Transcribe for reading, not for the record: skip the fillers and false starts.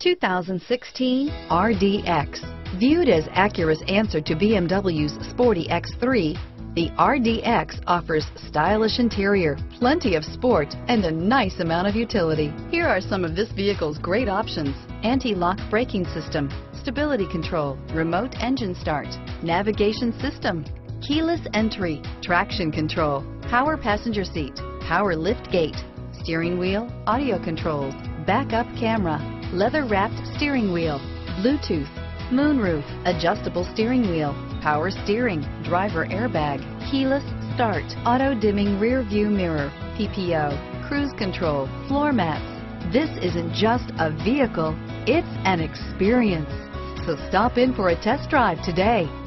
2016 RDX. Viewed as Acura's answer to BMW's sporty X3, the RDX offers stylish interior, plenty of sport, and a nice amount of utility. Here are some of this vehicle's great options: anti-lock braking system, stability control, remote engine start, navigation system, keyless entry, traction control, power passenger seat, power lift gate, steering wheel audio controls, backup camera, leather-wrapped steering wheel, Bluetooth, moonroof, adjustable steering wheel, power steering, driver airbag, keyless start, auto-dimming rear view mirror, PPO, cruise control, floor mats. This isn't just a vehicle, it's an experience. So stop in for a test drive today.